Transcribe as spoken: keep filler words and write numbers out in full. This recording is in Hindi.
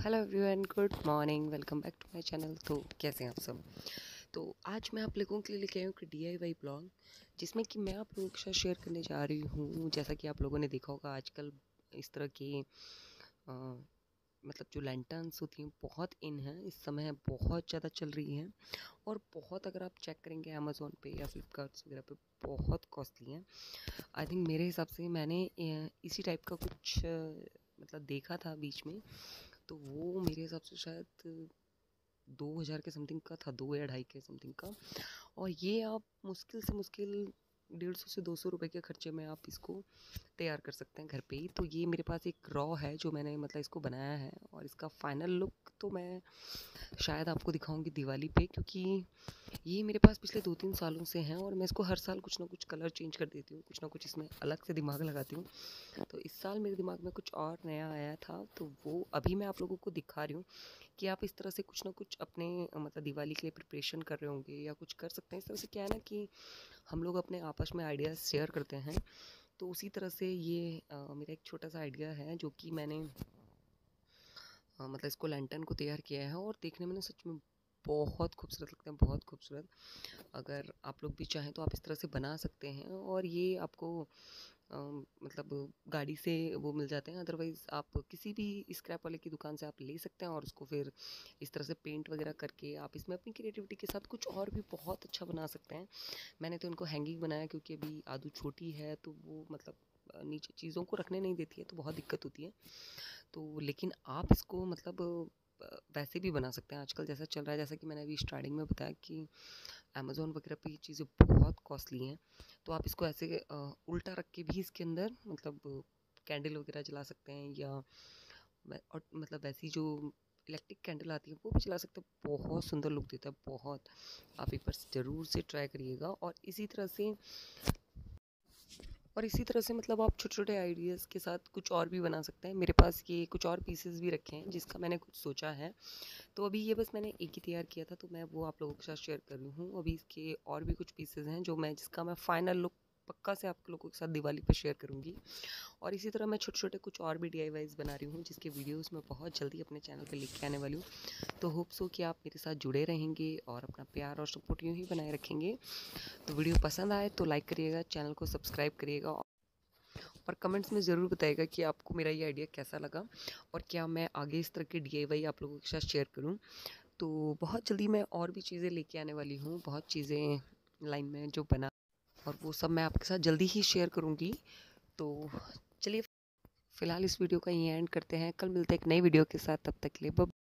Hello everyone, good morning, welcome back to my channel. तो कैसे हैं आप सब। तो आज मैं आप लोगों के लिए लेके आई हूँ कि डीआईवाई ब्लॉग, जिसमें कि मैं आप लोगों के साथ शेयर करने जा रही हूँ। जैसा कि आप लोगों ने देखा होगा आजकल इस तरह की अ, मतलब जो लैंटर्न्स होती हैं बहुत इन हैं, इस समय बहुत ज़्यादा चल रही हैं और बहुत, अगर आप चेक करेंगे अमेज़ोन पे या फ्लिपकार्ट्स वगैरह पे, बहुत कॉस्टली हैं। आई थिंक मेरे हिसाब से मैंने अ, इसी टाइप का कुछ अ, मतलब देखा था बीच में, तो वो मेरे हिसाब से शायद दो हज़ार के समथिंग का था, दो या ढाई के समथिंग का। और ये आप मुश्किल से मुश्किल डेढ़ सौ से दो सौ रुपये के खर्चे में आप इसको तैयार कर सकते हैं घर पे ही। तो ये मेरे पास एक रॉ है जो मैंने मतलब इसको बनाया है, और इसका फाइनल लुक तो मैं शायद आपको दिखाऊंगी दिवाली पे, क्योंकि ये मेरे पास पिछले दो तीन सालों से हैं और मैं इसको हर साल कुछ ना कुछ कलर चेंज कर देती हूँ, कुछ ना कुछ इसमें अलग से दिमाग लगाती हूँ। तो इस साल मेरे दिमाग में कुछ और नया आया था, तो वो अभी मैं आप लोगों को दिखा रही हूँ कि आप इस तरह से कुछ ना कुछ अपने अ, मतलब दिवाली के लिए प्रिपरेशन कर रहे होंगे या कुछ कर सकते हैं। इस तरह से क्या है ना कि हम लोग अपने आपस में आइडियाज़ शेयर करते हैं। तो उसी तरह से ये अ, मेरा एक छोटा सा आइडिया है जो कि मैंने अ, मतलब इसको लैंटर्न को तैयार किया है, और देखने में ना सच में बहुत खूबसूरत लगता है, बहुत खूबसूरत। अगर आप लोग भी चाहें तो आप इस तरह से बना सकते हैं, और ये आपको अ, मतलब गाड़ी से वो मिल जाते हैं। अदरवाइज़ आप किसी भी स्क्रैप वाले की दुकान से आप ले सकते हैं, और उसको फिर इस तरह से पेंट वगैरह करके आप इसमें अपनी क्रिएटिविटी के साथ कुछ और भी बहुत अच्छा बना सकते हैं। मैंने तो इनको हैंगिंग बनाया, क्योंकि अभी आदू छोटी है तो वो मतलब अ, नीचे चीज़ों को रखने नहीं देती है, तो बहुत दिक्कत होती है। तो लेकिन आप इसको मतलब अ, वैसे भी बना सकते हैं। आजकल जैसा चल रहा है, जैसा कि मैंने अभी स्टार्टिंग में बताया कि अमेज़न वगैरह पे ये चीज़ें बहुत कॉस्टली हैं। तो आप इसको ऐसे अ, उल्टा रख के भी इसके अंदर मतलब कैंडल वगैरह जला सकते हैं, या वै- और मतलब वैसी जो इलेक्ट्रिक कैंडल आती है वो भी जला सकते हैं। बहुत सुंदर लुक देता है, बहुत। आप एक बार ज़रूर से ट्राई करिएगा। और इसी तरह से और इसी तरह से मतलब आप छोटे छोटे आइडियाज़ के साथ कुछ और भी बना सकते हैं। मेरे पास ये कुछ और पीसेस भी रखे हैं जिसका मैंने कुछ सोचा है। तो अभी ये बस मैंने एक ही तैयार किया था, तो मैं वो आप लोगों के साथ शेयर कर रही हूँ। अभी इसके और भी कुछ पीसेस हैं जो मैं जिसका मैं फाइनल लुक पक्का से आप लोगों के साथ दिवाली पर शेयर करूँगी। और इसी तरह मैं छोटे छोटे कुछ और भी डीआईवाईज़ बना रही हूँ, जिसके वीडियोस मैं बहुत जल्दी अपने चैनल पे लेके आने वाली हूँ। तो होप सो कि आप मेरे साथ जुड़े रहेंगे और अपना प्यार और सपोर्ट यूँ ही बनाए रखेंगे। तो वीडियो पसंद आए तो लाइक करिएगा, चैनल को सब्सक्राइब करिएगा, और कमेंट्स में ज़रूर बताइएगा कि आपको मेरा ये आइडिया कैसा लगा, और क्या मैं आगे इस तरह के डीआईवाई आप लोगों के साथ शेयर करूँ। तो बहुत जल्दी मैं और भी चीज़ें लेके आने वाली हूँ, बहुत चीज़ें लाइन में जो बना, और वो सब मैं आपके साथ जल्दी ही शेयर करूँगी। तो चलिए, फ़िलहाल इस वीडियो का यहीं एंड करते हैं। कल मिलते हैं एक नई वीडियो के साथ, तब तक के लिए बाय।